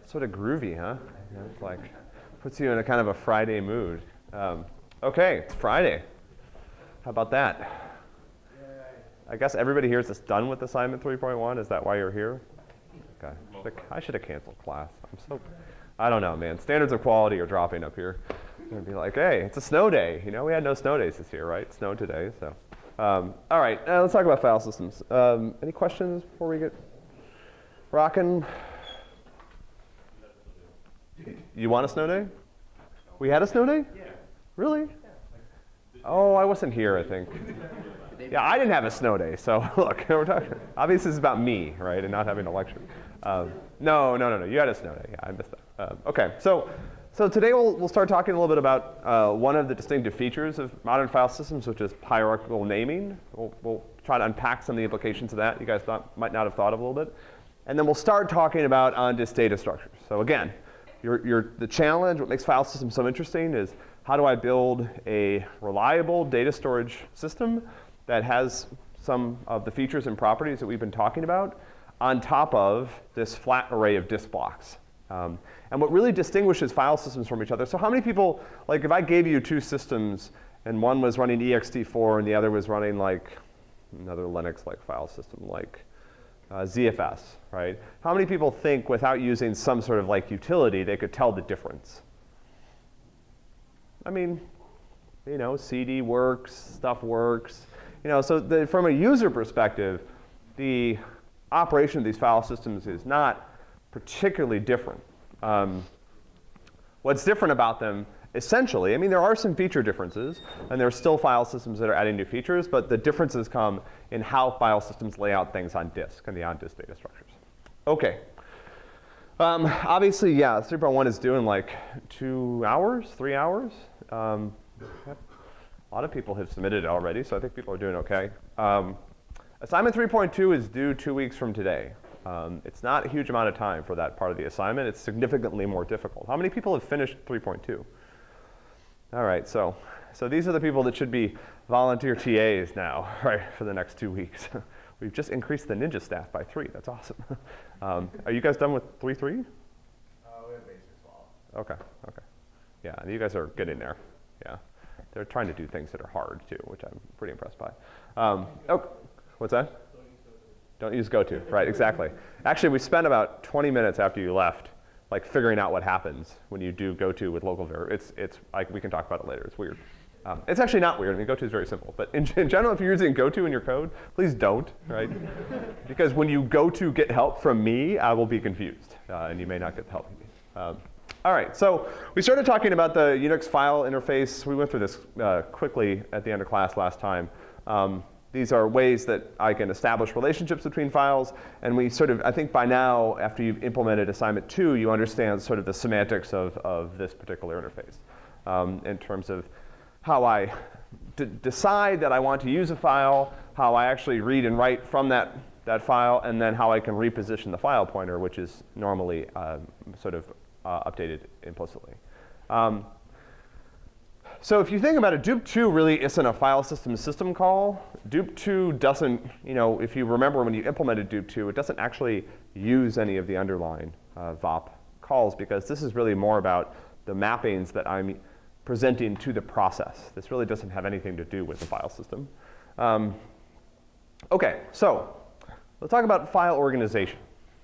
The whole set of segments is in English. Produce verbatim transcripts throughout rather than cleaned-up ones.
Sort of groovy, huh? You know, it's like, puts you in a kind of a Friday mood. Um, okay, it's Friday. How about that? I guess everybody here is just done with assignment three point one. Is that why you're here? Okay. I should have canceled class. I'm so, I don't know, man. Standards of quality are dropping up here. I'm going to be like, hey, it's a snow day. You know, we had no snow days this year, right? It snowed today, so. Um, all right, uh, let's talk about file systems. Um, any questions before we get rocking? You want a snow day? We had a snow day? Yeah. Really? Oh, I wasn't here, I think. Yeah, I didn't have a snow day, so look, we're talking. Obviously, this is about me, right, and not having a lecture. Um, no, no, no, no. You had a snow day. Yeah, I missed that. Um, okay, so so today we'll we'll start talking a little bit about uh, one of the distinctive features of modern file systems, which is hierarchical naming. We'll we'll try to unpack some of the implications of that. You guys thought, might not have thought of a little bit, and then we'll start talking about on-disk data structures. So again, your your the challenge, what makes file systems so interesting, is how do I build a reliable data storage system that has some of the features and properties that we've been talking about on top of this flat array of disk blocks. Um, and what really distinguishes file systems from each other, so how many people, like if I gave you two systems and one was running E X T four and the other was running like another Linux-like file system, like uh, Z F S, right? How many people think without using some sort of like utility they could tell the difference? I mean, you know, C D works, stuff works. You know, so the, from a user perspective, the operation of these file systems is not particularly different. Um, what's different about them, essentially, I mean, there are some feature differences, and there are still file systems that are adding new features, but the differences come in how file systems lay out things on disk and the on-disk data structures. Okay. Um, obviously, yeah, three point one is doing like two hours, three hours. Um, A lot of people have submitted it already, so I think people are doing okay. Um, assignment three point two is due two weeks from today. Um, it's not a huge amount of time for that part of the assignment. It's significantly more difficult. How many people have finished three point two? All right, so, so these are the people that should be volunteer T As now, right, for the next two weeks. We've just increased the Ninja staff by three. That's awesome. um, are you guys done with three point three? Uh, we have basics well. Okay, okay. Yeah, you guys are getting there, yeah. They're trying to do things that are hard, too, which I'm pretty impressed by. Um, oh, what's that? Don't use GoTo. Right, exactly. Actually, we spent about twenty minutes after you left, like figuring out what happens when you do GoTo with local var. It's, it's like, we can talk about it later. It's weird. Um, it's actually not weird. I mean, GoTo is very simple. But in, in general, if you're using GoTo in your code, please don't, right? Because when you go to get help from me, I will be confused, uh, and you may not get the help you need. Um, All right, so we started talking about the Unix file interface. We went through this uh, quickly at the end of class last time. Um, these are ways that I can establish relationships between files. And we sort of, I think by now, after you've implemented assignment two, you understand sort of the semantics of, of this particular interface um, in terms of how I d decide that I want to use a file, how I actually read and write from that, that file, and then how I can reposition the file pointer, which is normally uh, sort of Uh, updated implicitly. Um, so if you think about it, dupe two really isn't a file system system call. dupe two doesn't, you know, if you remember when you implemented dupe two, it doesn't actually use any of the underlying uh, V O P calls, because this is really more about the mappings that I'm presenting to the process. This really doesn't have anything to do with the file system. Um, OK, so let's talk about file organization.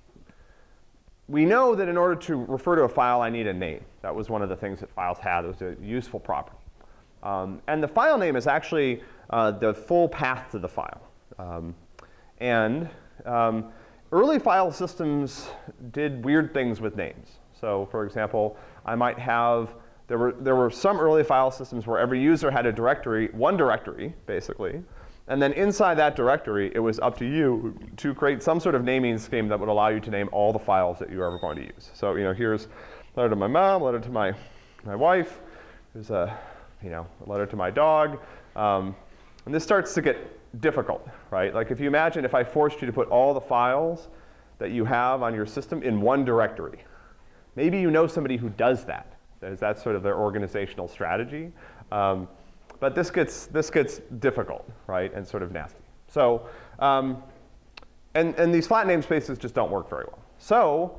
We know that in order to refer to a file, I need a name. That was one of the things that files had. It was a useful property. Um, and the file name is actually uh, the full path to the file. Um, and um, early file systems did weird things with names. So for example, I might have, there were, there were some early file systems where every user had a directory, one directory, basically. And then inside that directory, it was up to you to create some sort of naming scheme that would allow you to name all the files that you're ever going to use. So you know, here's a letter to my mom, a letter to my, my wife. There's a, you know, a letter to my dog. Um, and this starts to get difficult, right? Like if you imagine if I forced you to put all the files that you have on your system in one directory. Maybe you know somebody who does that. That's sort of their organizational strategy. Um, But this gets, this gets difficult, right, and sort of nasty. So, um, and, and these flat namespaces just don't work very well. So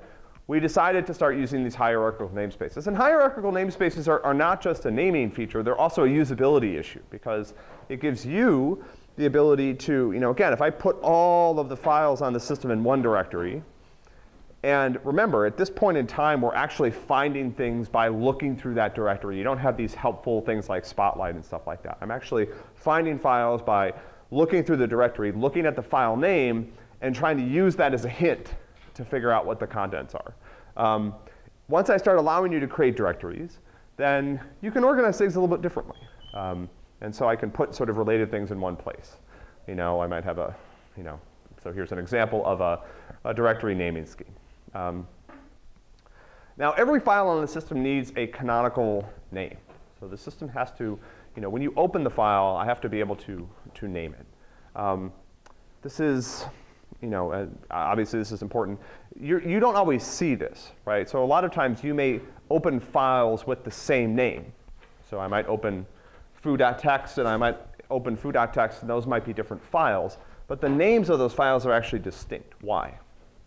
we decided to start using these hierarchical namespaces. And hierarchical namespaces are, are not just a naming feature, they're also a usability issue, because it gives you the ability to, you know, again, if I put all of the files on the system in one directory, and remember, at this point in time, we're actually finding things by looking through that directory. You don't have these helpful things like Spotlight and stuff like that. I'm actually finding files by looking through the directory, looking at the file name, and trying to use that as a hint to figure out what the contents are. Um, once I start allowing you to create directories, then you can organize things a little bit differently. Um, and so I can put sort of related things in one place. You know, I might have a, you know, so here's an example of a, a directory naming scheme. Um, now, every file on the system needs a canonical name. So the system has to, you know, when you open the file, I have to be able to, to name it. Um, this is, you know, uh, obviously this is important. You're, you don't always see this, right? So a lot of times you may open files with the same name. So I might open foo.txt and I might open foo.txt, and those might be different files. But the names of those files are actually distinct. Why?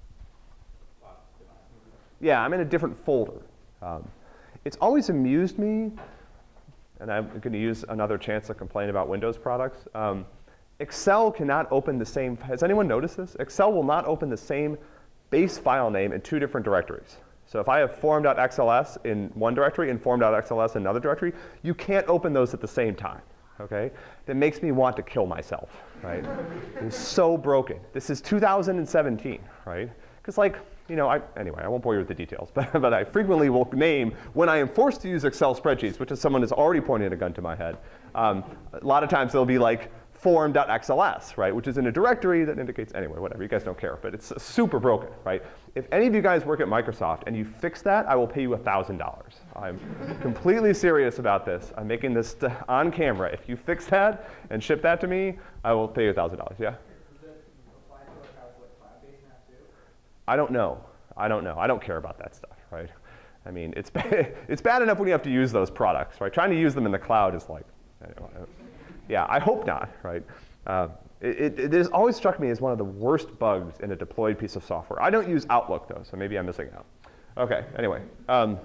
Yeah, I'm in a different folder. Um, it's always amused me, and I'm going to use another chance to complain about Windows products. Um, Excel cannot open the same, has anyone noticed this? Excel will not open the same base file name in two different directories. So if I have form.xls in one directory and form.xls in another directory, you can't open those at the same time, okay? That makes me want to kill myself, right? It's so broken. This is two thousand seventeen, right? Because like, you know, I, anyway, I won't bore you with the details, but, but I frequently will name, when I am forced to use Excel spreadsheets, which is someone who's already pointed a gun to my head, um, a lot of times they'll be like form.xls, right, which is in a directory that indicates, anyway, whatever, you guys don't care, but it's super broken, right? If any of you guys work at Microsoft and you fix that, I will pay you one thousand dollars. I'm completely serious about this. I'm making this on camera. If you fix that and ship that to me, I will pay you one thousand dollars, yeah? I don't know. I don't know. I don't care about that stuff, right? I mean, it's, it's bad enough when you have to use those products, right? Trying to use them in the cloud is like, anyway, yeah, I hope not, right? Uh, it, it, it has always struck me as one of the worst bugs in a deployed piece of software. I don't use Outlook, though, so maybe I'm missing out. OK, anyway. Um,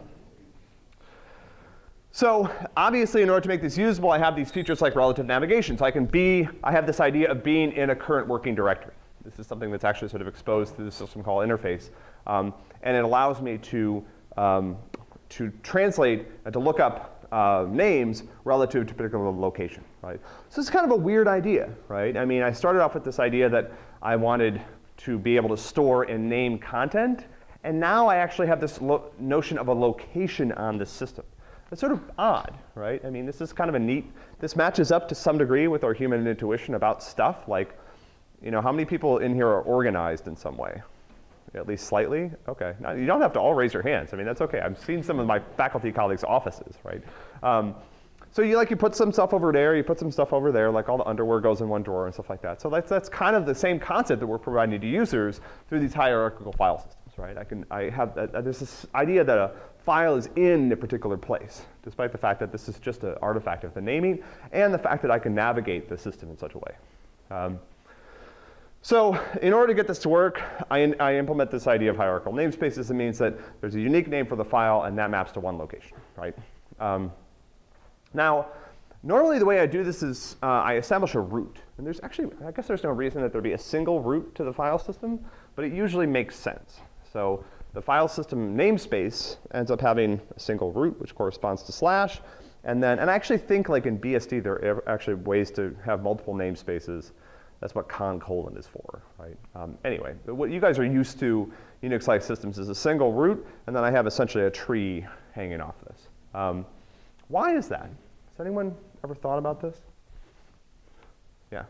so obviously, in order to make this usable, I have these features like relative navigation. So I can be, I have this idea of being in a current working directory. This is something that's actually sort of exposed through the system called interface. Um, and it allows me to, um, to translate and to look up uh, names relative to a particular location, right? So it's kind of a weird idea, right? I mean, I started off with this idea that I wanted to be able to store and name content. And now I actually have this notion of a location on the system. It's sort of odd, right? I mean, this is kind of a neat, this matches up to some degree with our human intuition about stuff. Like, you know, how many people in here are organized in some way? At least slightly? OK. Now, you don't have to all raise your hands. I mean, that's OK. I've seen some of my faculty colleagues' offices, right? Um, so you like you put some stuff over there, you put some stuff over there, like all the underwear goes in one drawer and stuff like that. So that's, that's kind of the same concept that we're providing to users through these hierarchical file systems, right? I can, I have, uh, there's this idea that a file is in a particular place, despite the fact that this is just an artifact of the naming, and the fact that I can navigate the system in such a way. Um, So in order to get this to work, I, I implement this idea of hierarchical namespaces. It means that there's a unique name for the file, and that maps to one location, right? Um, now, normally the way I do this is uh, I establish a root. And there's actually, I guess there's no reason that there'd be a single root to the file system, but it usually makes sense. So the file system namespace ends up having a single root, which corresponds to slash. And then, and I actually think like in B S D, there are actually ways to have multiple namespaces. That's what con colon is for, right? Um, anyway, what you guys are used to Unix-like systems is a single root, and then I have essentially a tree hanging off this. Um, why is that? Has anyone ever thought about this? Yeah.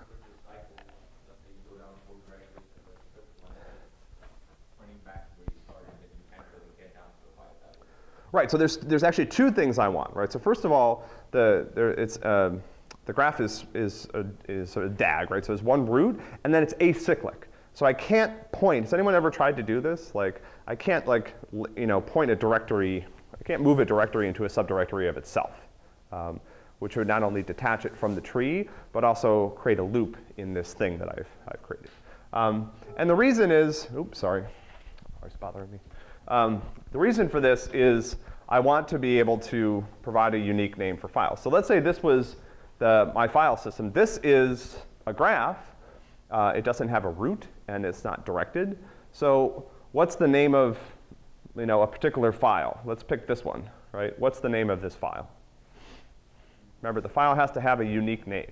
Right. So there's there's actually two things I want, right? So first of all, the there it's. Um, The graph is, is, a, is sort of D A G, right? So there's one root, and then it's acyclic. So I can't point. Has anyone ever tried to do this? Like, I can't, like, you know, point a directory. I can't move a directory into a subdirectory of itself, um, which would not only detach it from the tree, but also create a loop in this thing that I've, I've created. Um, and the reason is, oops, sorry, it's bothering me. Um, the reason for this is I want to be able to provide a unique name for files. So let's say this was the, my file system. This is a graph. Uh, it doesn't have a root, and it's not directed. So what's the name of, you know, a particular file? Let's pick this one, right? What's the name of this file? Remember, the file has to have a unique name.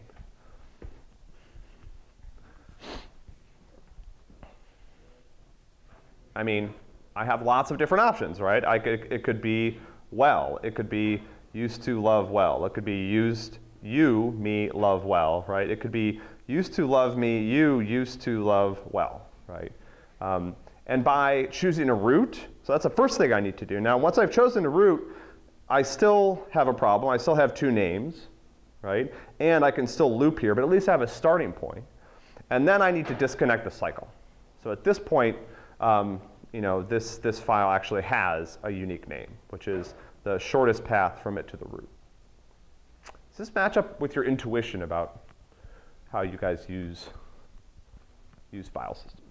I mean, I have lots of different options, right? I could, it could be well. It could be used to love well. It could be used, you, me, love well, right? It could be used to love me, you, used to love well, right? Um, and by choosing a root, so that's the first thing I need to do. Now, once I've chosen a root, I still have a problem. I still have two names, right? And I can still loop here, but at least I have a starting point. And then I need to disconnect the cycle. So at this point, um, you know, this, this file actually has a unique name, which is the shortest path from it to the root. Does this match up with your intuition about how you guys use, use file systems?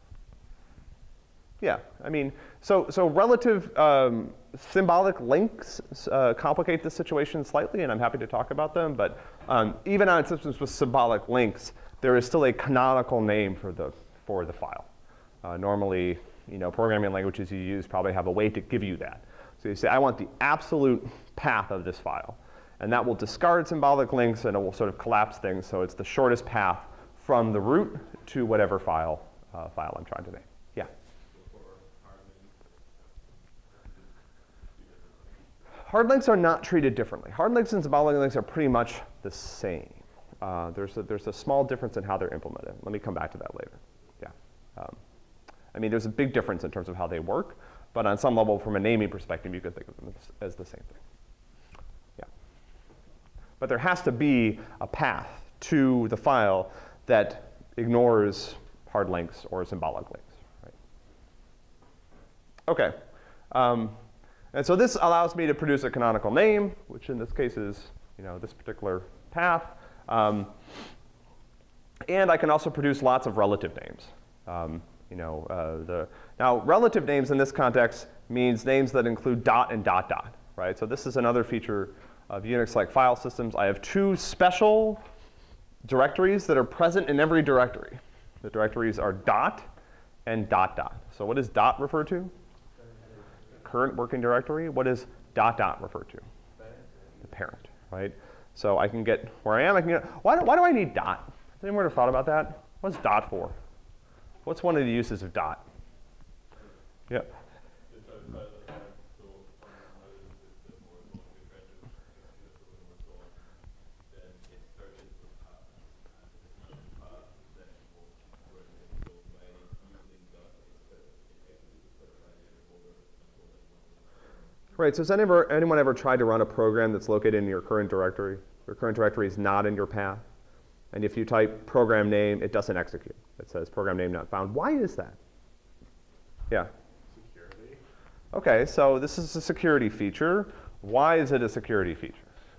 Yeah, I mean, so, so relative um, symbolic links uh, complicate the situation slightly, and I'm happy to talk about them, but um, even on systems with symbolic links, there is still a canonical name for the, for the file. Uh, normally, you know, programming languages you use probably have a way to give you that. So you say, I want the absolute path of this file. And that will discard symbolic links, and it will sort of collapse things, so it's the shortest path from the root to whatever file, uh, file I'm trying to name. Yeah? Hard links are not treated differently. Hard links and symbolic links are pretty much the same. Uh, there's, a, there's a small difference in how they're implemented. Let me come back to that later. Yeah. Um, I mean, there's a big difference in terms of how they work, but on some level, from a naming perspective, you could think of them as, as the same thing. Yeah. But there has to be a path to the file that ignores hard links or symbolic links. Right? OK. Um, and so this allows me to produce a canonical name, which in this case is, you know, this particular path. Um, and I can also produce lots of relative names. Um, you know, uh, the, now, relative names in this context means names that include dot and dot dot, right? So this is another feature of Unix-like file systems. I have two special directories that are present in every directory. The directories are dot and dot dot. So what does dot refer to? Current working directory. What does dot dot refer to? The parent, right? So I can get where I am. I can get, why, do, why do I need dot? Has anyone ever thought about that? What's dot for? What's one of the uses of dot? Yeah. Right, so has anyone, anyone ever tried to run a program that's located in your current directory? Your current directory is not in your path. And if you type program name, it doesn't execute. It says program name not found. Why is that? Yeah? Security. OK, so this is a security feature. Why is it a security feature?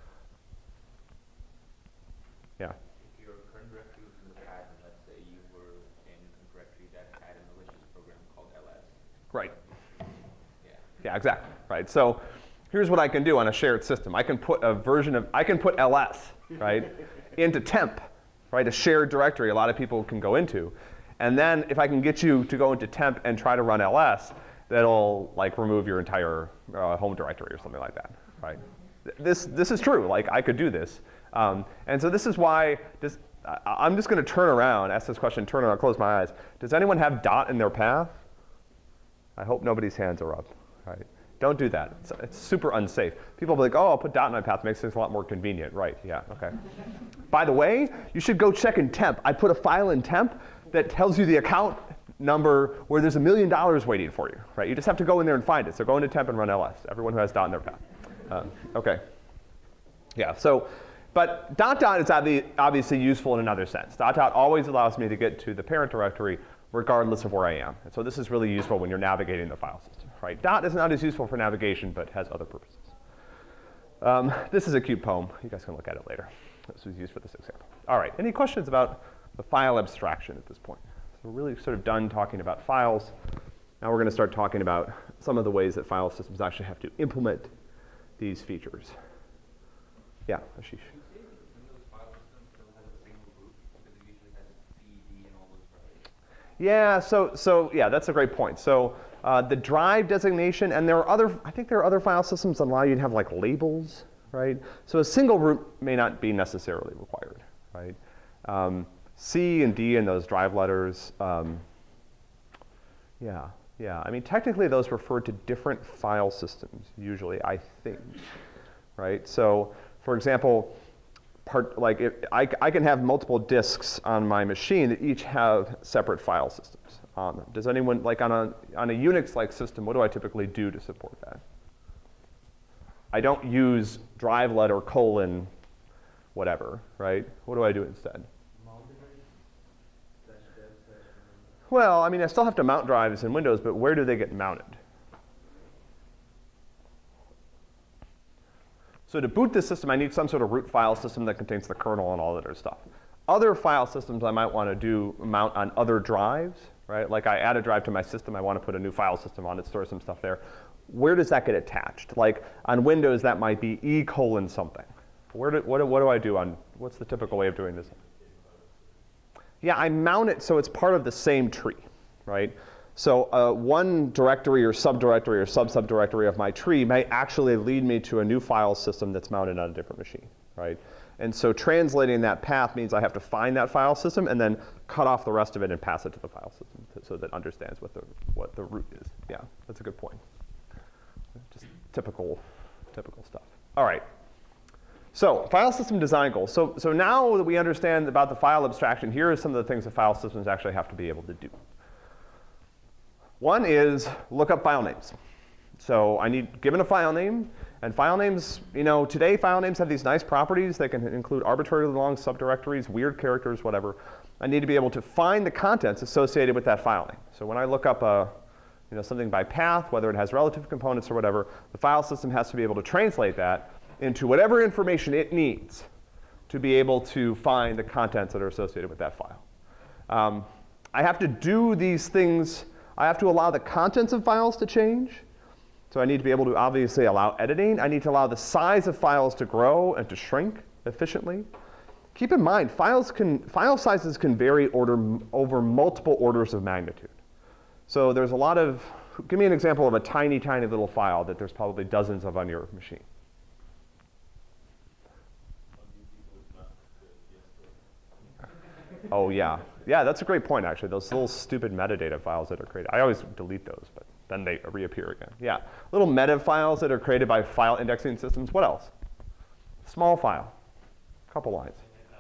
Yeah? If your current directory was in the path, and let's say you were in a directory that had a malicious program called L S. Right. Yeah. Yeah, exactly. Right. So here's what I can do on a shared system. I can put a version of, I can put L S, right, into temp, right, a shared directory a lot of people can go into. And then if I can get you to go into temp and try to run L S, that'll like remove your entire uh, home directory or something like that, right? This, this is true. Like, I could do this. Um, and so this is why this, I, I'm just going to turn around, ask this question, turn around, close my eyes. Does anyone have dot in their path? I hope nobody's hands are up, right? Don't do that. It's, it's super unsafe. People will be like, oh, I'll put dot in my path. It makes things a lot more convenient. Right, yeah, OK. By the way, you should go check in temp. I put a file in temp that tells you the account number where there's a million dollars waiting for you. Right? You just have to go in there and find it. So go into temp and run L S, everyone who has dot in their path. Um, OK. Yeah, so, but dot dot is obvi obviously useful in another sense. Dot dot always allows me to get to the parent directory regardless of where I am. And so this is really useful when you're navigating the file system. Right? Dot is not as useful for navigation, but has other purposes. Um, this is a cute poem. You guys can look at it later. This was used for this example. All right, any questions about the file abstraction at this point? So we're really sort of done talking about files. Now we're going to start talking about some of the ways that file systems actually have to implement these features. Yeah, Ashish. Windows file system still has a single root because it usually has C, D, and all those drives. Yeah, so, so yeah, that's a great point. So uh, the drive designation, and there are other, I think there are other file systems that allow you to have like labels, right? So a single root may not be necessarily required, right? Um, C and D and those drive letters, um, yeah, yeah. I mean, technically those refer to different file systems, usually, I think, right? So, for example, part, like if I, I can have multiple disks on my machine that each have separate file systems on them. Does anyone, like on a, on a Unix-like system, what do I typically do to support that? I don't use drive letter colon whatever, right? What do I do instead? Well, I mean, I still have to mount drives in Windows, but where do they get mounted? So to boot this system, I need some sort of root file system that contains the kernel and all that other stuff. Other file systems I might want to do mount on other drives, right? Like I add a drive to my system, I want to put a new file system on it, store some stuff there. Where does that get attached? Like on Windows, that might be E colon something. Where do, what, do, what do I do on, what's the typical way of doing this? Yeah, I mount it so it's part of the same tree, right? So uh, one directory or subdirectory or sub-subdirectory of my tree may actually lead me to a new file system that's mounted on a different machine, right? And so translating that path means I have to find that file system and then cut off the rest of it and pass it to the file system to, so that it understands what the, what the root is. Yeah, that's a good point. Just typical, typical stuff. All right. So file system design goals. So, so now that we understand about the file abstraction, here are some of the things that file systems actually have to be able to do. One is look up file names. So I need, given a file name, and file names, you know, today file names have these nice properties. They can include arbitrarily long subdirectories, weird characters, whatever. I need to be able to find the contents associated with that file name. So when I look up a, you know, something by path, whether it has relative components or whatever, the file system has to be able to translate that into whatever information it needs to be able to find the contents that are associated with that file. Um, I have to do these things. I have to allow the contents of files to change. So I need to be able to obviously allow editing. I need to allow the size of files to grow and to shrink efficiently. Keep in mind, files can, file sizes can vary order, over multiple orders of magnitude. So there's a lot of, give me an example of a tiny, tiny little file that there's probably dozens of on your machine. Oh, yeah. Yeah, that's a great point, actually. Those little stupid metadata files that are created. I always delete those, but then they reappear again. Yeah, little meta files that are created by file indexing systems. What else? Small file, couple lines.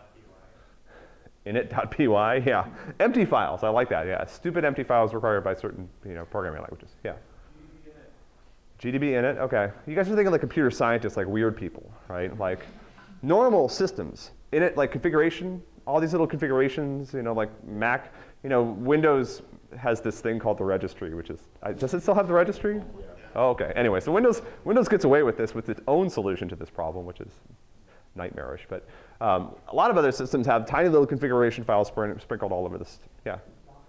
init.py, yeah. Empty files, I like that, yeah. Stupid empty files required by certain, you know, programming languages, yeah. G D B init, okay. You guys are thinking like computer scientists, like weird people, right? Like normal systems, init, like configuration, all these little configurations, you know, like Mac, you know, Windows has this thing called the registry, which is, uh, does it still have the registry? Yeah. Oh, okay. Anyway, so Windows, Windows gets away with this with its own solution to this problem, which is nightmarish. But um, a lot of other systems have tiny little configuration files spr sprinkled all over this. Yeah.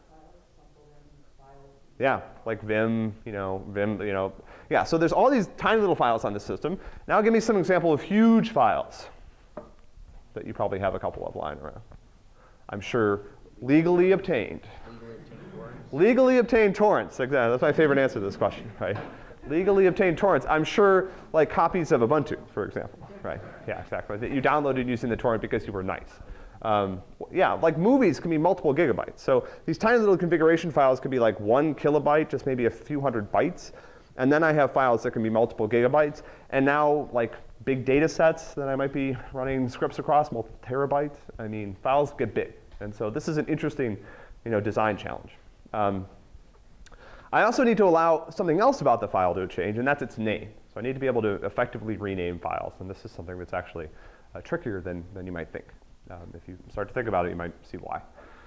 Yeah, like Vim, you know, Vim, you know. Yeah, so there's all these tiny little files on the system. Now give me some example of huge files that you probably have a couple of lying around. I'm sure legally obtained. Legally obtained torrents, exactly. That's my favorite answer to this question, right? Legally obtained torrents. I'm sure like copies of Ubuntu, for example, right? Yeah, exactly. That you downloaded using the torrent because you were nice. Um, yeah, like movies can be multiple gigabytes. So these tiny little configuration files could be like one kilobyte, just maybe a few hundred bytes. And then I have files that can be multiple gigabytes. And now like big data sets that I might be running scripts across, multiple terabytes. I mean, files get big. And so this is an interesting, you know, design challenge. Um, I also need to allow something else about the file to change, and that's its name. So I need to be able to effectively rename files. And this is something that's actually uh, trickier than, than you might think. Um, if you start to think about it, you might see why.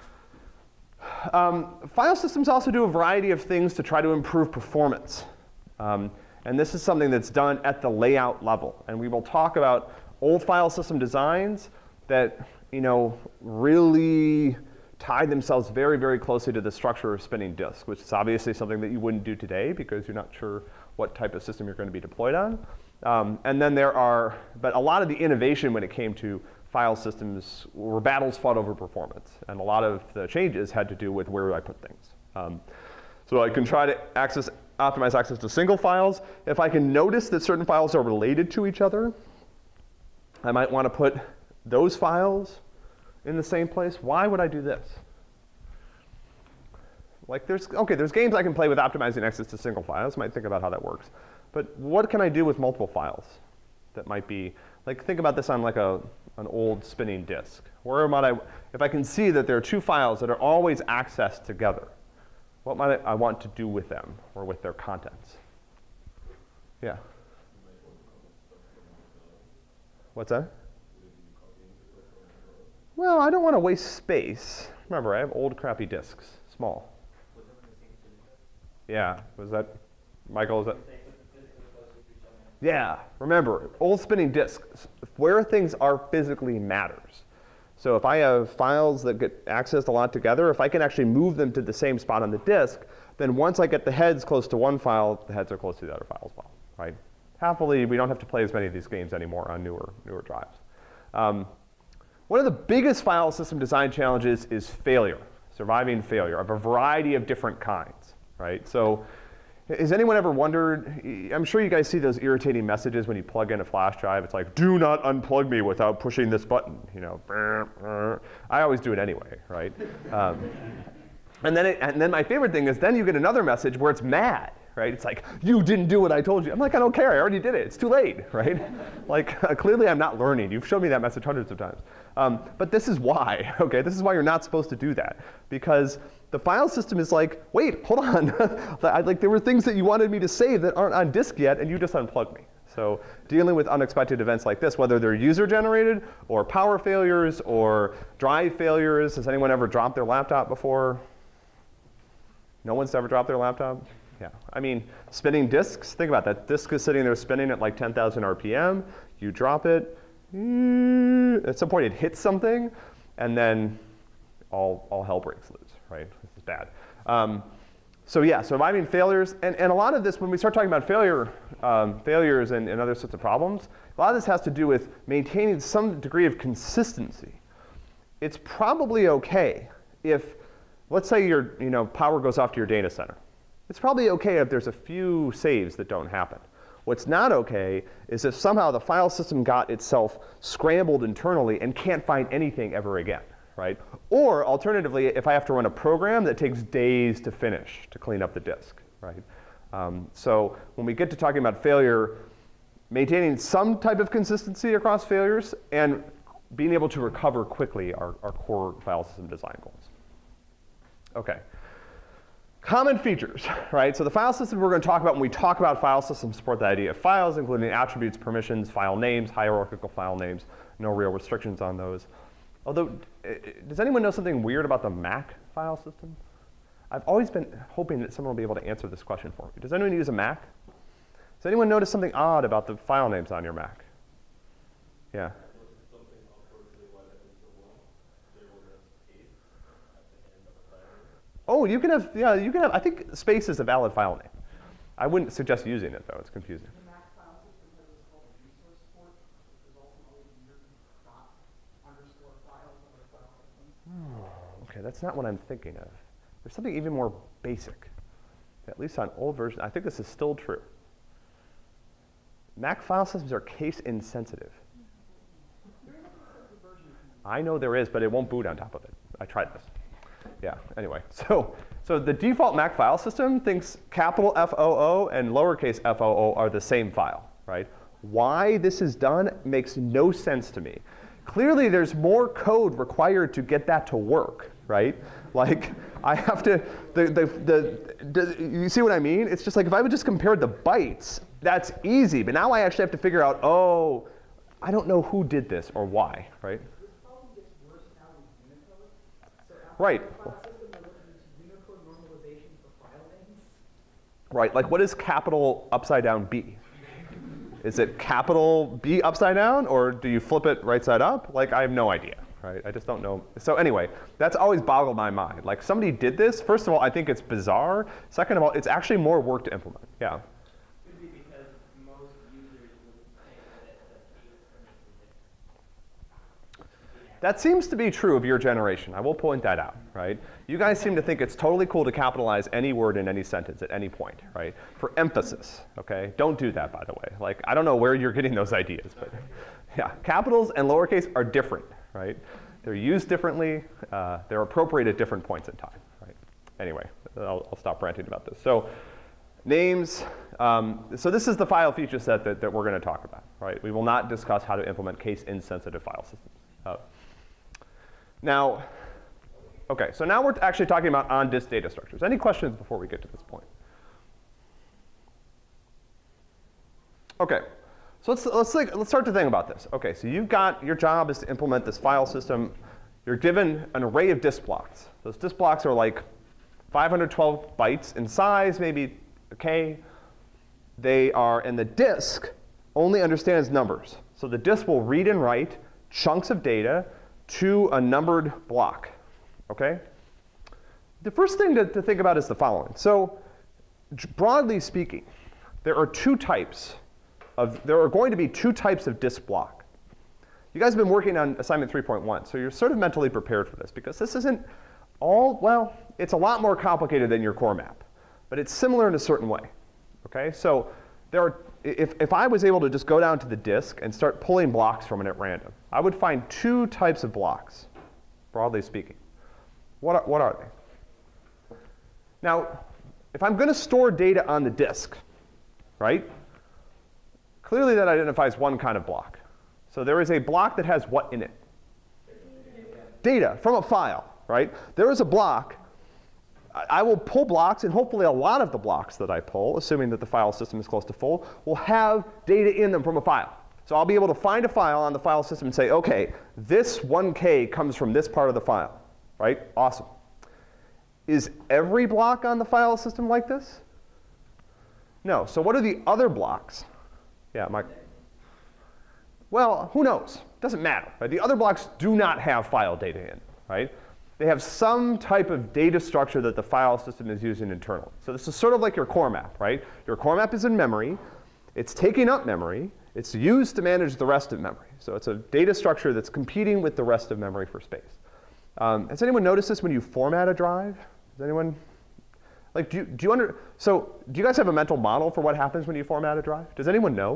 Um, file systems also do a variety of things to try to improve performance. Um, and this is something that's done at the layout level. And we will talk about old file system designs that, you know, really tie themselves very, very closely to the structure of spinning disk, which is obviously something that you wouldn't do today because you're not sure what type of system you're going to be deployed on. Um, and then there are, but a lot of the innovation when it came to file systems were battles fought over performance. And a lot of the changes had to do with where I put things. Um, so I can try to access, optimize access to single files. If I can notice that certain files are related to each other, I might want to put those files in the same place. Why would I do this? Like there's, okay, there's games I can play with optimizing access to single files. Might think about how that works. But what can I do with multiple files that might be, like think about this on like a, an old spinning disk. Where might I, if I can see that there are two files that are always accessed together, what might I want to do with them or with their contents? Yeah. What's that? Well, I don't want to waste space. Remember, I have old crappy disks, small. Yeah, was that, Michael, is that? Yeah, remember, old spinning disks, where things are physically matters. So if I have files that get accessed a lot together, if I can actually move them to the same spot on the disk, then once I get the heads close to one file, the heads are close to the other file as well, right? Happily, we don't have to play as many of these games anymore on newer, newer drives. Um, one of the biggest file system design challenges is failure, surviving failure of a variety of different kinds, right? So has anyone ever wondered, I'm sure you guys see those irritating messages when you plug in a flash drive. It's like, do not unplug me without pushing this button. You know, I always do it anyway, right? Um, and, then it, and then my favorite thing is then you get another message where it's mad, right? It's like, you didn't do what I told you. I'm like, I don't care. I already did it. It's too late, right? Like, uh, clearly I'm not learning. You've shown me that message hundreds of times. Um, but this is why, okay? This is why you're not supposed to do that. Because the file system is like, wait, hold on. I, like, there were things that you wanted me to save that aren't on disk yet, and you just unplugged me. So dealing with unexpected events like this, whether they're user-generated, or power failures, or drive failures. Has anyone ever dropped their laptop before? No one's ever dropped their laptop? Yeah, I mean, spinning disks, think about that. Disk is sitting there spinning at like ten thousand R P M. You drop it. At some point, it hits something, and then all, all hell breaks loose, right? This is bad. Um, so yeah, surviving failures. And, and a lot of this, when we start talking about failure, um, failures and, and other sorts of problems, a lot of this has to do with maintaining some degree of consistency. It's probably OK if, let's say your you know, power goes off to your data center. It's probably OK if there's a few saves that don't happen. What's not OK is if somehow the file system got itself scrambled internally and can't find anything ever again, right? Or alternatively, if I have to run a program that takes days to finish to clean up the disk, right? Um, so when we get to talking about failure, maintaining some type of consistency across failures and being able to recover quickly are, are core file system design goals. OK. Common features, right? So the file system we're going to talk about when we talk about file systems support the idea of files, including attributes, permissions, file names, hierarchical file names, no real restrictions on those. Although, does anyone know something weird about the Mac file system? I've always been hoping that someone will be able to answer this question for me. Does anyone use a Mac? Does anyone notice something odd about the file names on your Mac? Yeah. Oh, you can have, yeah, you can have, I think space is a valid file name. I wouldn't suggest using it, though. It's confusing. The Mac file system has what's called resource port, which is ultimately weird dot underscore files on the file system. Oh, OK, that's not what I'm thinking of. There's something even more basic, at least on old versions. I think this is still true. Mac file systems are case insensitive. I know there is, but it won't boot on top of it. I tried this. Yeah, anyway, so, so the default Mac file system thinks capital F O O and lowercase f O O are the same file, right? Why this is done makes no sense to me. Clearly, there's more code required to get that to work, right? Like, I have to, the, the, the, the, you see what I mean? It's just like if I would just compare the bytes, that's easy. But now I actually have to figure out, oh, I don't know who did this or why, right? Right. Right, like what is capital upside down B? Is it capital B upside down, or do you flip it right side up? Like, I have no idea, right? I just don't know. So anyway, that's always boggled my mind. Like somebody did this. First of all, I think it's bizarre. Second of all, it's actually more work to implement. Yeah. Could be because most users would think that the case makes a That seems to be true of your generation. I will point that out, right? You guys seem to think it's totally cool to capitalize any word in any sentence at any point, right? For emphasis, okay? Don't do that, by the way. Like, I don't know where you're getting those ideas, but yeah, capitals and lowercase are different, right? They're used differently. Uh, they're appropriate at different points in time, right? Anyway, I'll, I'll stop ranting about this. So names, um, so this is the file feature set that, that we're going to talk about, right? We will not discuss how to implement case-insensitive file systems. Uh, now, okay, so now we're actually talking about on-disk data structures. Any questions before we get to this point? Okay, so let's, let's, think, let's start to think about this. Okay, so you've got, your job is to implement this file system. You're given an array of disk blocks. Those disk blocks are like five hundred twelve bytes in size, maybe a K. They are, and the disk only understands numbers. So the disk will read and write chunks of data to a numbered block, okay? The first thing to, to think about is the following. So broadly speaking, there are two types of, there are going to be two types of disk block. You guys have been working on assignment three point one, so you're sort of mentally prepared for this because this isn't all, well, it's a lot more complicated than your core map, but it's similar in a certain way, okay? So there are, if, if I was able to just go down to the disk and start pulling blocks from it at random, I would find two types of blocks, broadly speaking. What are, what are they? Now, if I'm going to store data on the disk, right, clearly that identifies one kind of block. So there is a block that has what in it? Data from a file, right? There is a block. I will pull blocks, and hopefully a lot of the blocks that I pull, assuming that the file system is close to full, will have data in them from a file. So I'll be able to find a file on the file system and say, OK, this one K comes from this part of the file, right? Awesome. Is every block on the file system like this? No. So what are the other blocks? Yeah, Mike. Well, who knows? Doesn't matter. Right? The other blocks do not have file data in, right? They have some type of data structure that the file system is using internally. So this is sort of like your core map, right? Your core map is in memory. It's taking up memory. It's used to manage the rest of memory. So it's a data structure that's competing with the rest of memory for space. Um, has anyone noticed this when you format a drive? Does anyone, like, do you, do you under, so do you guys have a mental model for what happens when you format a drive? Does anyone know?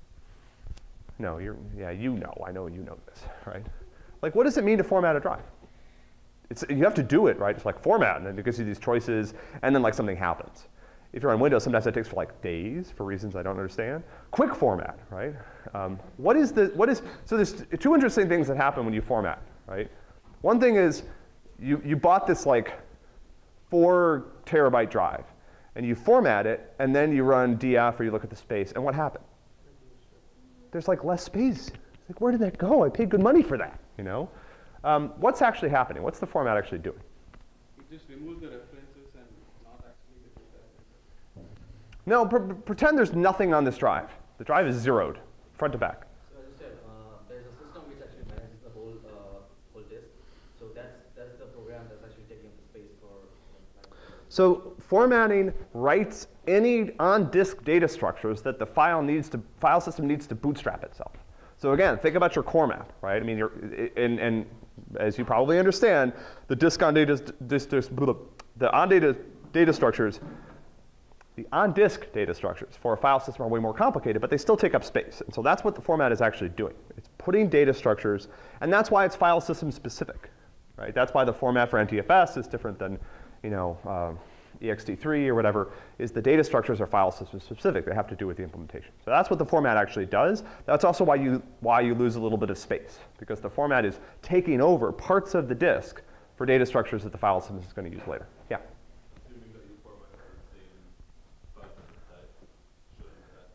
No, you're, yeah, you know. I know you know this, right? Like, what does it mean to format a drive? It's, you have to do it, right? It's like format, and then it gives you these choices, and then like something happens. If you're on Windows, sometimes that takes for like days for reasons I don't understand. Quick format, right? Um, what is the, what is, so there's two interesting things that happen when you format, right? One thing is you, you bought this like four terabyte drive, and you format it, and then you run D F or you look at the space, and what happened? There's like less space. It's like, where did that go? I paid good money for that, you know? Um, what's actually happening? What's the format actually doing? It just removes the references and not actually the data. No, pr pretend there's nothing on this drive. The drive is zeroed, front to back. So as I said, uh, there's a system which actually manages the whole uh, whole disk. So that's that's the program that's actually taking up the space for. Like, so formatting writes any on-disk data structures that the file needs to file system needs to bootstrap itself. So again, think about your core map, right? I mean, you're, and, and as you probably understand, the disk on data, disk, disk, the on data data structures, the on-disk data structures for a file system are way more complicated, but they still take up space. And so that's what the format is actually doing. It's putting data structures, and that's why it's file system specific, right? That's why the format for N T F S is different than, you know, uh, E X T three or whatever, is the data structures are file system specific. They have to do with the implementation. So that's what the format actually does. That's also why you, why you lose a little bit of space, because the format is taking over parts of the disk for data structures that the file system is going to use later. Yeah? Assuming that you format the same file system type, shouldn't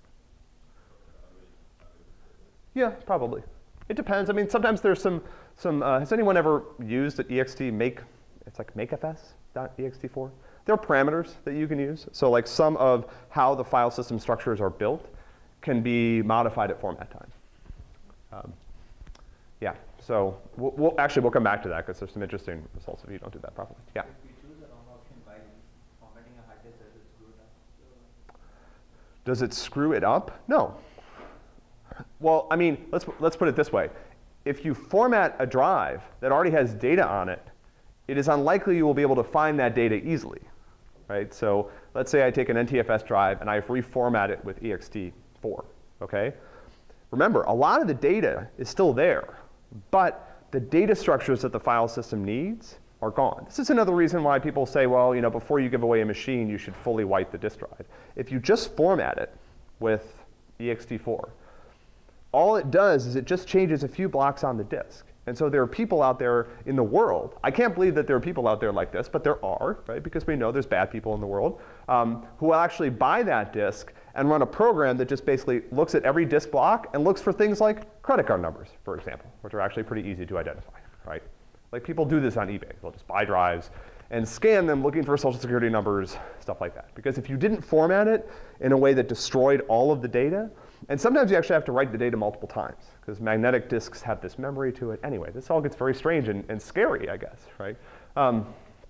that array? Yeah, probably. It depends. I mean, sometimes there's some, some uh, has anyone ever used an E X T make, it's like makefs dot E X T four? There are parameters that you can use. So like some of how the file system structures are built can be modified at format time. Um, Yeah, so we'll, we'll actually we'll come back to that because there's some interesting results if you don't do that properly. Yeah. If we choose the wrong option while formatting a hard disk, does it screw it up? Does it screw it up? No. Well, I mean, let's let's put it this way. If you format a drive that already has data on it, it is unlikely you will be able to find that data easily, right? So let's say I take an N T F S drive and I reformat it with E X T four, okay? Remember, a lot of the data is still there, but the data structures that the file system needs are gone. This is another reason why people say, well, you know, before you give away a machine, you should fully wipe the disk drive. If you just format it with E X T four, all it does is it just changes a few blocks on the disk. And so there are people out there in the world. I can't believe that there are people out there like this, but there are, right? Because we know there's bad people in the world um, who will actually buy that disk and run a program that just basically looks at every disk block and looks for things like credit card numbers, for example, which are actually pretty easy to identify, right? Like people do this on eBay. They'll just buy drives and scan them looking for social security numbers, stuff like that. Because if you didn't format it in a way that destroyed all of the data, and sometimes you actually have to write the data multiple times because magnetic disks have this memory to it. Anyway, this all gets very strange and, and scary, I guess, right? Um,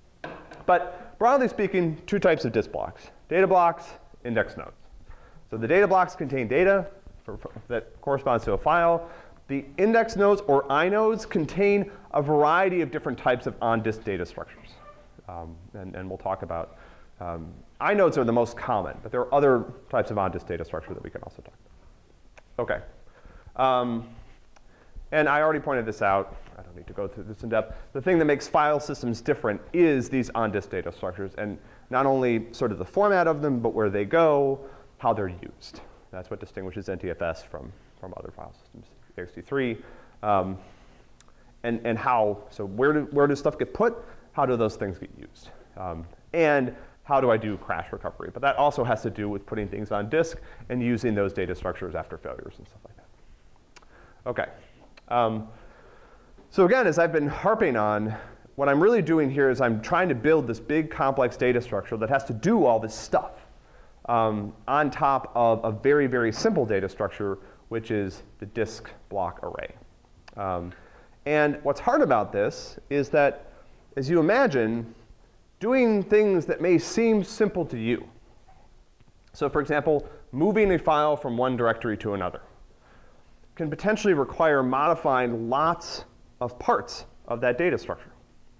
but broadly speaking, two types of disk blocks: data blocks, index nodes. So the data blocks contain data for, for, that corresponds to a file. The index nodes, or inodes, contain a variety of different types of on-disk data structures. Um, and, and we'll talk about, um, inodes are the most common, but there are other types of on-disk data structure that we can also talk about. Okay. Um, and I already pointed this out. I don't need to go through this in depth. The thing that makes file systems different is these on-disk data structures, and not only sort of the format of them, but where they go, how they're used. That's what distinguishes N T F S from, from other file systems, E X T three. Um, and, and how, so where, do, where does stuff get put? How do those things get used? Um, and how do I do crash recovery? But that also has to do with putting things on disk and using those data structures after failures and stuff like that. Okay. Um, so again, as I've been harping on, what I'm really doing here is I'm trying to build this big complex data structure that has to do all this stuff um, on top of a very, very simple data structure, which is the disk block array. Um, and what's hard about this is that, as you imagine, doing things that may seem simple to you. So for example, moving a file from one directory to another can potentially require modifying lots of parts of that data structure.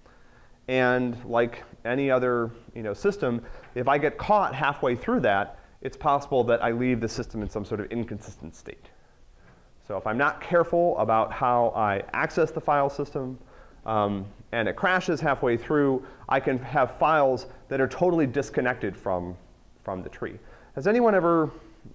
And like any other you know, system, if I get caught halfway through that, it's possible that I leave the system in some sort of inconsistent state. So if I'm not careful about how I access the file system, um, and it crashes halfway through, I can have files that are totally disconnected from, from the tree. Has anyone ever,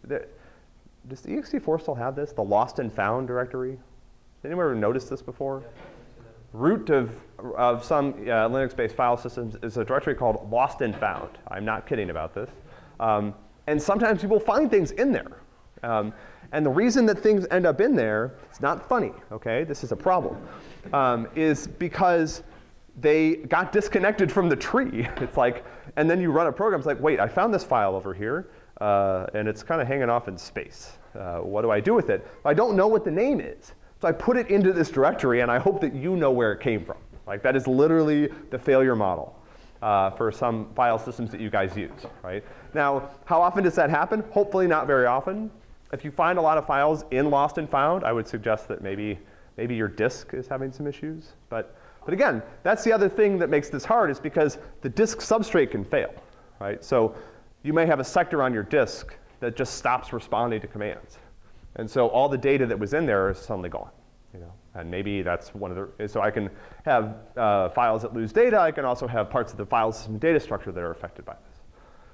does E X T four still have this, the lost and found directory? Has anyone ever noticed this before? Root of, of some uh, Linux-based file systems is a directory called lost and found. I'm not kidding about this. Um, and sometimes people find things in there. Um, and the reason that things end up in there, it's not funny, okay? This is a problem, um, is because they got disconnected from the tree. It's like, and then you run a program, it's like, wait, I found this file over here, uh, and it's kind of hanging off in space. Uh, what do I do with it? I don't know what the name is. So I put it into this directory, and I hope that you know where it came from. Like, that is literally the failure model uh, for some file systems that you guys use, right? Now, how often does that happen? Hopefully not very often. If you find a lot of files in lost and found, I would suggest that maybe, maybe your disk is having some issues. But, but again, that's the other thing that makes this hard, is because the disk substrate can fail, right? So you may have a sector on your disk that just stops responding to commands. And so all the data that was in there is suddenly gone. You know? And maybe that's one of the, so I can have uh, files that lose data. I can also have parts of the file system data structure that are affected by this.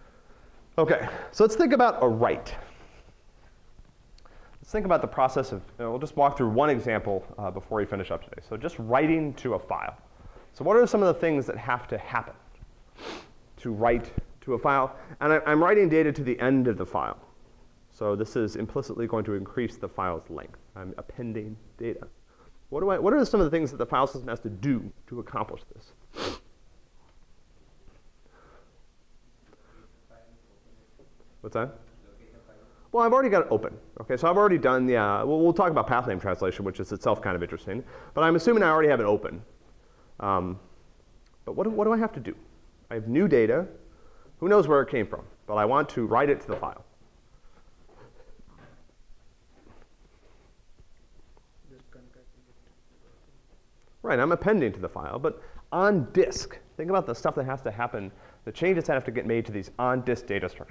OK, so let's think about a write. Let's think about the process of, you know, we'll just walk through one example uh, before we finish up today. So just writing to a file. So what are some of the things that have to happen to write to a file? And I, I'm writing data to the end of the file. So this is implicitly going to increase the file's length. I'm appending data. What, do I, what are some of the things that the file system has to do to accomplish this? What's that? Well, I've already got it open. Okay, so I've already done the, uh, well, we'll talk about path name translation, which is itself kind of interesting. But I'm assuming I already have it open. Um, but what do, what do I have to do? I have new data. Who knows where it came from? But I want to write it to the file. Right, I'm appending to the file, but on disk. Think about the stuff that has to happen, the changes that have to get made to these on-disk data structures.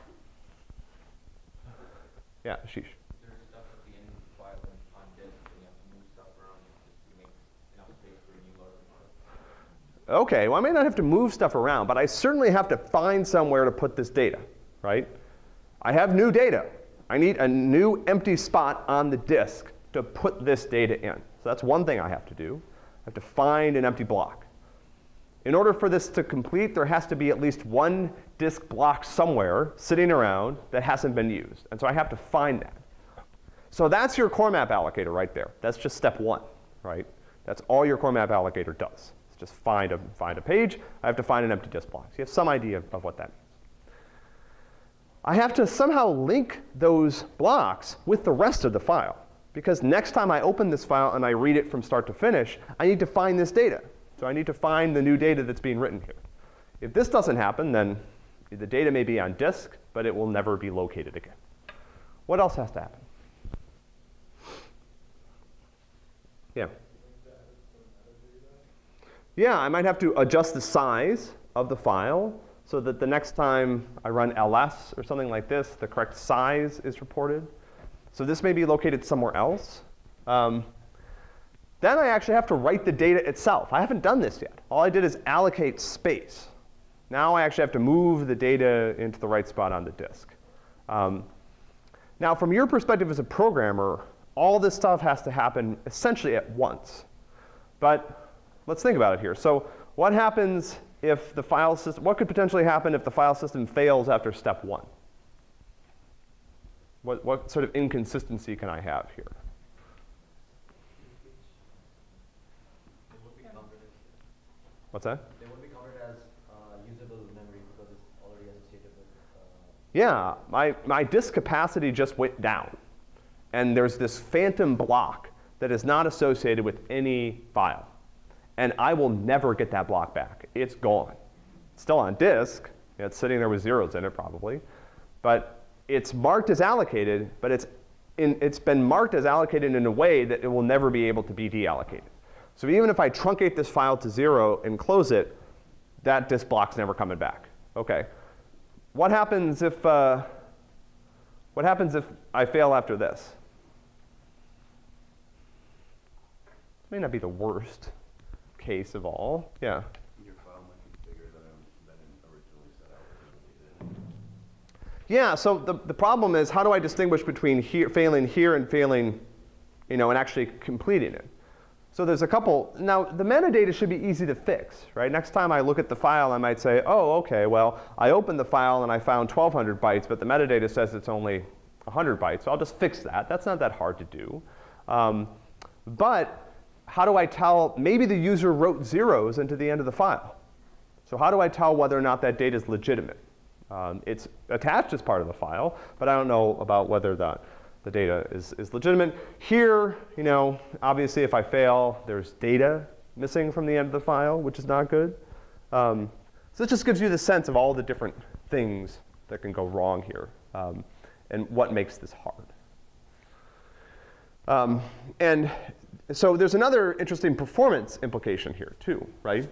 Yeah, Ashish. There's stuff at the end of the file and on disk, and you have to move stuff around just to make enough space for a new load. Okay, well, I may not have to move stuff around, but I certainly have to find somewhere to put this data, right? I have new data. I need a new empty spot on the disk to put this data in. So that's one thing I have to do. I have to find an empty block. In order for this to complete, there has to be at least one disk block somewhere sitting around that hasn't been used. And so I have to find that. So that's your core map allocator right there. That's just step one, right? That's all your core map allocator does. It's just find a, find a page. I have to find an empty disk block. So you have some idea of what that means. I have to somehow link those blocks with the rest of the file. Because next time I open this file and I read it from start to finish, I need to find this data. So I need to find the new data that's being written here. If this doesn't happen, then the data may be on disk, but it will never be located again. What else has to happen? Yeah. Yeah, I might have to adjust the size of the file so that the next time I run L S or something like this, the correct size is reported. So this may be located somewhere else. Um, then I actually have to write the data itself. I haven't done this yet. All I did is allocate space. Now I actually have to move the data into the right spot on the disk. Um, now from your perspective as a programmer, all this stuff has to happen essentially at once. But let's think about it here. So what happens if the file system, what could potentially happen if the file system fails after step one? What, what sort of inconsistency can I have here? They would be counted as, What's that? they would be counted as uh, usable memory because it's already associated with. Uh, Yeah, my, my disk capacity just went down. And there's this phantom block that is not associated with any file. And I will never get that block back. It's gone. It's still on disk. It's sitting there with zeros in it probably. But it's marked as allocated, but it's, in, it's been marked as allocated in a way that it will never be able to be deallocated. So even if I truncate this file to zero and close it, that disk block's never coming back. Okay. What happens if, uh, what happens if I fail after this? This may not be the worst case of all. Yeah. Your file might be bigger than, than originally set out. Yeah, so the, the problem is, how do I distinguish between here, failing here and failing, you know, and actually completing it? So there's a couple. Now, the metadata should be easy to fix, right? Next time I look at the file, I might say, oh, OK, well, I opened the file and I found twelve hundred bytes, but the metadata says it's only one hundred bytes. So I'll just fix that. That's not that hard to do. Um, but how do I tell? Maybe the user wrote zeros into the end of the file. So how do I tell whether or not that data is legitimate? Um, it's attached as part of the file, but I don't know about whether the, the data is, is legitimate. Here, you know, obviously if I fail, there's data missing from the end of the file, which is not good. Um, so it just gives you the sense of all the different things that can go wrong here um, and what makes this hard. Um, and so there's another interesting performance implication here too, right?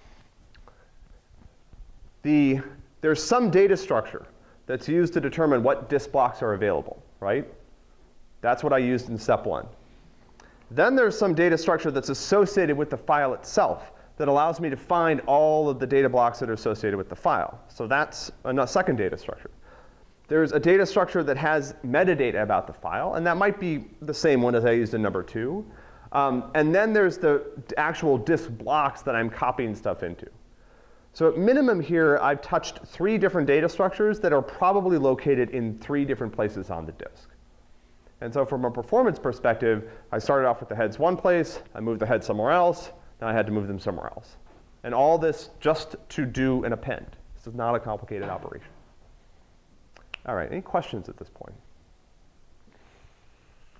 The There's some data structure that's used to determine what disk blocks are available, right? That's what I used in step one. Then there's some data structure that's associated with the file itself that allows me to find all of the data blocks that are associated with the file. So that's a second data structure. There's a data structure that has metadata about the file, and that might be the same one as I used in number two. Um, and then there's the actual disk blocks that I'm copying stuff into. So at minimum here, I've touched three different data structures that are probably located in three different places on the disk. And so from a performance perspective, I started off with the heads one place, I moved the head somewhere else, now I had to move them somewhere else. And all this just to do an append. This is not a complicated operation. All right, any questions at this point?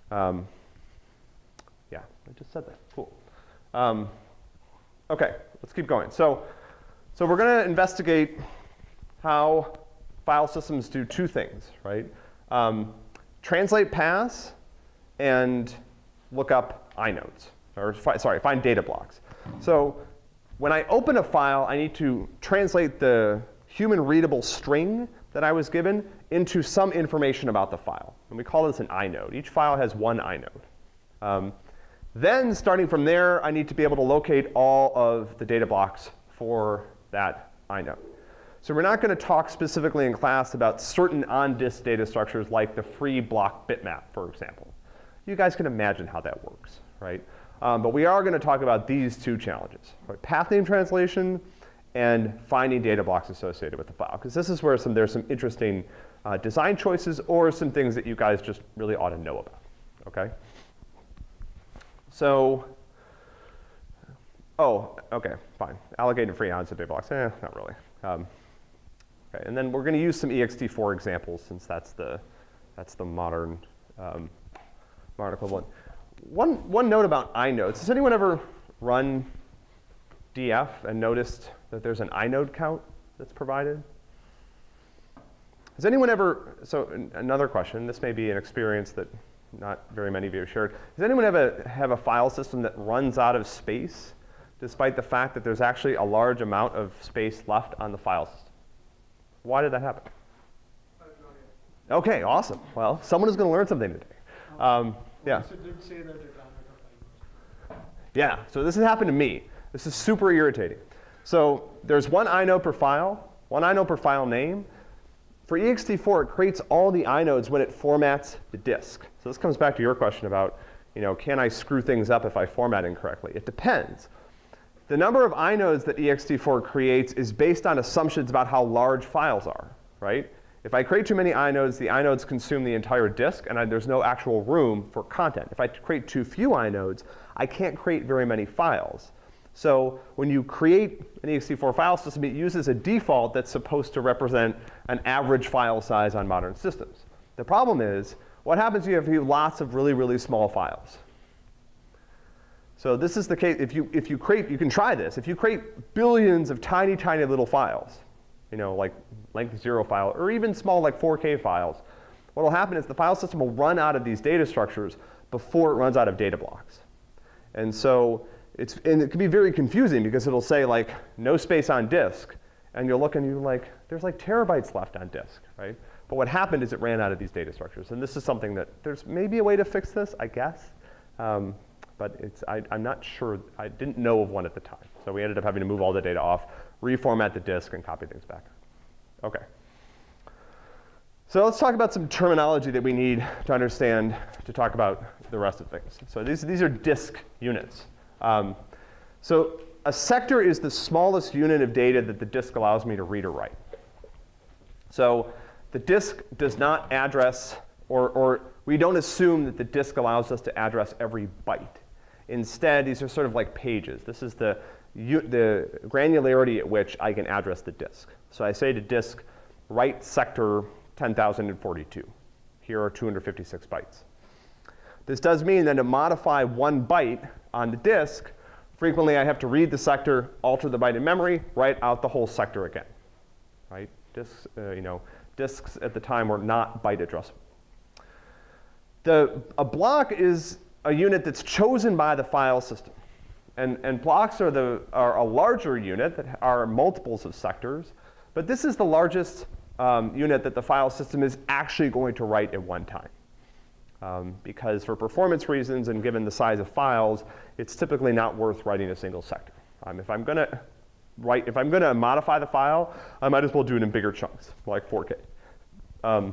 Um, yeah, I just said that. Cool. Um, OK, let's keep going. So, so we're going to investigate how file systems do two things, right? Um, translate paths and look up inodes, or fi sorry, find data blocks. So when I open a file, I need to translate the human readable string that I was given into some information about the file. And we call this an inode. Each file has one inode. Um, then starting from there, I need to be able to locate all of the data blocks for that inode. So we're not going to talk specifically in class about certain on-disk data structures like the free block bitmap, for example. You guys can imagine how that works, right? Um, but we are going to talk about these two challenges, right? Path name translation and finding data blocks associated with the file. Because this is where some, there's some interesting uh, design choices or some things that you guys just really ought to know about, OK? So, oh, OK, fine. Allocating free on data blocks, eh, not really. Um, OK, and then we're going to use some E X T four examples since that's the, that's the modern, um, modern equivalent. One, one note about inodes. Has anyone ever run D F and noticed that there's an inode count that's provided? Has anyone ever, so another question, this may be an experience that not very many of you have shared. Does anyone have a, have a file system that runs out of space despite the fact that there's actually a large amount of space left on the file system? Why did that happen? OK, awesome. Well, someone is going to learn something today. Um, yeah. So did say that it Yeah, so this has happened to me. This is super irritating. So there's one inode per file, one inode per file name. For E X T four, it creates all the inodes when it formats the disk. So this comes back to your question about, you know, can I screw things up if I format incorrectly? It depends. The number of inodes that E X T four creates is based on assumptions about how large files are, right? If I create too many inodes, the inodes consume the entire disk, and I, there's no actual room for content. If I create too few inodes, I can't create very many files. So when you create an E X T four file system, it uses a default that's supposed to represent an average file size on modern systems. The problem is, what happens if you have lots of really, really small files? So this is the case. If you, if you create, you can try this. If you create billions of tiny, tiny little files, you know, like length zero file, or even small like four K files, what will happen is the file system will run out of these data structures before it runs out of data blocks. And so it's, and it can be very confusing because it'll say like no space on disk, and you'll look and you're like, there's like terabytes left on disk, right? But what happened is it ran out of these data structures. And this is something that there's maybe a way to fix this, I guess. Um, but it's, I, I'm not sure. I didn't know of one at the time. So we ended up having to move all the data off, reformat the disk, and copy things back. OK. So let's talk about some terminology that we need to understand to talk about the rest of things. So these, these are disk units. Um, so a sector is the smallest unit of data that the disk allows me to read or write. So the disk does not address, or, or we don't assume that the disk allows us to address every byte. Instead, these are sort of like pages. This is the, the granularity at which I can address the disk. So I say to disk, write sector ten thousand forty-two. Here are two hundred fifty-six bytes. This does mean that to modify one byte on the disk, frequently I have to read the sector, alter the byte in memory, write out the whole sector again. Right? Disks, uh, you know, disks at the time were not byte addressable. The, a block is a unit that's chosen by the file system. And, and blocks are, the, are a larger unit that are multiples of sectors. But this is the largest um, unit that the file system is actually going to write at one time. Um, because for performance reasons and given the size of files, it's typically not worth writing a single sector. Um, if I'm going to write, if I'm going to modify the file, I might as well do it in bigger chunks, like four K. Um,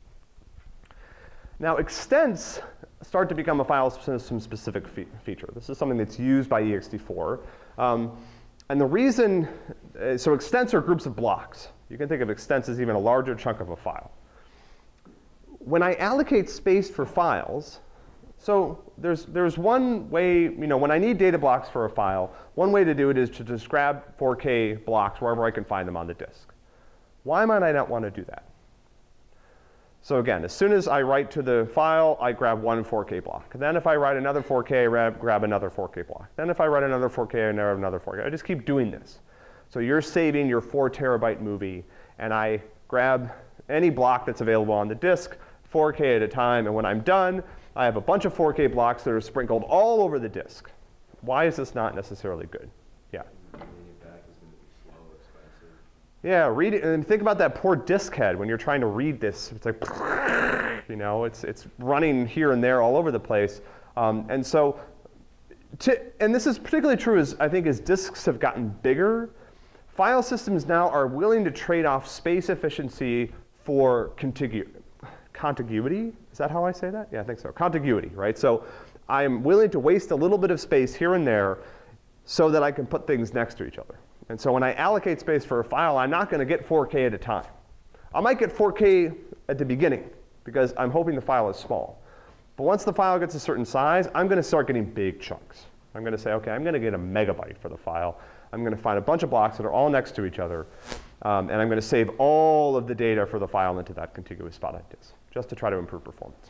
now, extents start to become a file system specific fe feature. This is something that's used by E X T four. Um, and the reason, uh, so extents are groups of blocks. You can think of extents as even a larger chunk of a file. When I allocate space for files, so there's, there's one way, you know, when I need data blocks for a file, one way to do it is to just grab four K blocks wherever I can find them on the disk. Why might I not want to do that? So again, as soon as I write to the file, I grab one four K block. And then if I write another four K, I grab, grab another four K block. Then if I write another four K, I grab another four K. I just keep doing this. So you're saving your four terabyte movie, and I grab any block that's available on the disk, four K at a time, and when I'm done, I have a bunch of four K blocks that are sprinkled all over the disk. Why is this not necessarily good? Yeah. Reading it back is going to be slow, expensive. Yeah, read it, and think about that poor disk head when you're trying to read this. It's like, you know, it's, it's running here and there all over the place. Um, and so, to, and this is particularly true as I think as disks have gotten bigger, file systems now are willing to trade off space efficiency for contigu contiguity. Is that how I say that? Yeah, I think so. Contiguity, right? So I'm willing to waste a little bit of space here and there so that I can put things next to each other. And so when I allocate space for a file, I'm not going to get four K at a time. I might get four K at the beginning because I'm hoping the file is small. But once the file gets a certain size, I'm going to start getting big chunks. I'm going to say, OK, I'm going to get a megabyte for the file. I'm going to find a bunch of blocks that are all next to each other. Um, and I'm going to save all of the data for the file into that contiguous spot on disk, just to try to improve performance.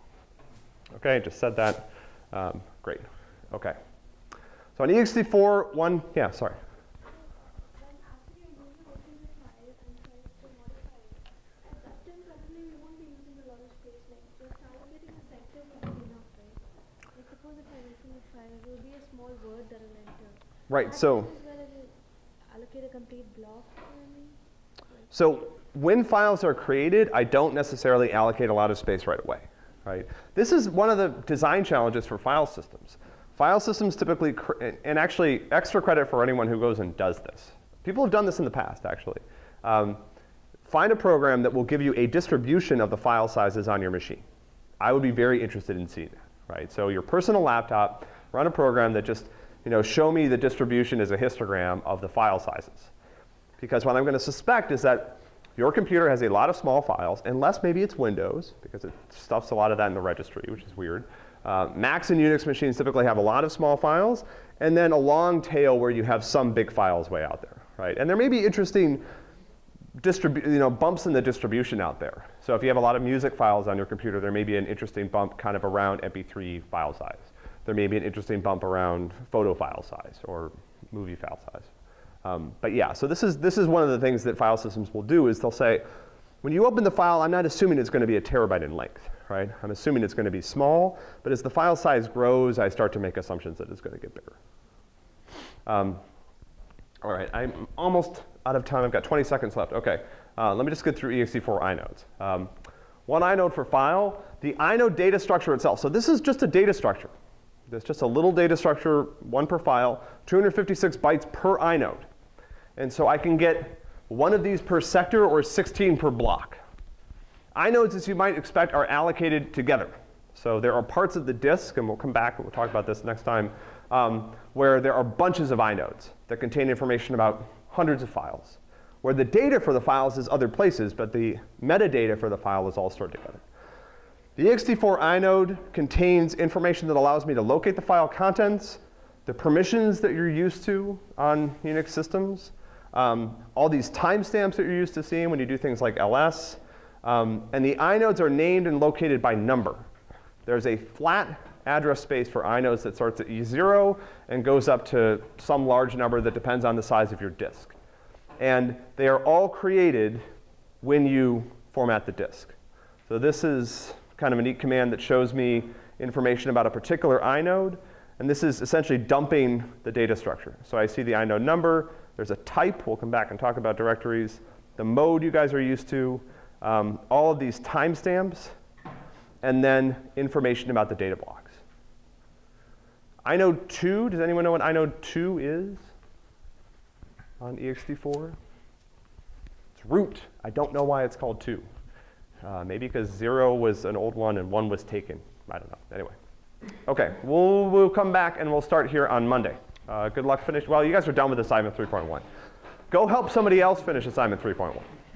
OK, just said that. Um, great. OK. So on E X T four, one, yeah, sorry. When after you're going to open the file and try to modify it, at that time probably we won't be using a lot of space. Like just allocating a sector would be enough, right? Like suppose if I open the file, it will be a small word that will enter. Right. That So. is where I will allocate a complete block for me. So when files are created, I don't necessarily allocate a lot of space right away. Right? This is one of the design challenges for file systems. File systems typically, and actually extra credit for anyone who goes and does this. People have done this in the past, actually. Um, find a program that will give you a distribution of the file sizes on your machine. I would be very interested in seeing that. Right? So your personal laptop, run a program that just, you know, show me the distribution as a histogram of the file sizes. Because what I'm going to suspect is that your computer has a lot of small files, unless maybe it's Windows, because it stuffs a lot of that in the registry, which is weird. Uh, Macs and Unix machines typically have a lot of small files, and then a long tail where you have some big files way out there, right? And there may be interesting distribu you know, bumps in the distribution out there. So if you have a lot of music files on your computer, there may be an interesting bump kind of around M P three file size. There may be an interesting bump around photo file size or movie file size. Um, but yeah, so this is, this is one of the things that file systems will do is they'll say, when you open the file, I'm not assuming it's going to be a terabyte in length, right? I'm assuming it's going to be small, but as the file size grows, I start to make assumptions that it's going to get bigger. Um, all right, I'm almost out of time. I've got twenty seconds left. OK, uh, let me just get through E X T four inodes. Um, one inode for file, the inode data structure itself. So this is just a data structure. There's just a little data structure, one per file, two hundred fifty-six bytes per inode. And so I can get one of these per sector or sixteen per block. Inodes, as you might expect, are allocated together. So there are parts of the disk, and we'll come back and we'll talk about this next time, um, where there are bunches of inodes that contain information about hundreds of files, where the data for the files is other places, but the metadata for the file is all stored together. The E X T four inode contains information that allows me to locate the file contents, the permissions that you're used to on Unix systems, um, all these timestamps that you're used to seeing when you do things like L S. Um, and the inodes are named and located by number. There's a flat address space for inodes that starts at E zero and goes up to some large number that depends on the size of your disk. And they are all created when you format the disk. So this is kind of a neat command that shows me information about a particular inode. And this is essentially dumping the data structure. So I see the inode number. There's a type. We'll come back and talk about directories. The mode you guys are used to. Um, all of these timestamps. And then information about the data blocks. Inode two, does anyone know what inode two is on E X T four? It's root. I don't know why it's called two. Uh, maybe because zero was an old one and one was taken. I don't know. Anyway. OK, we'll, we'll come back and we'll start here on Monday. Uh, good luck finish. Well, you guys are done with assignment three point one. Go help somebody else finish assignment three point one.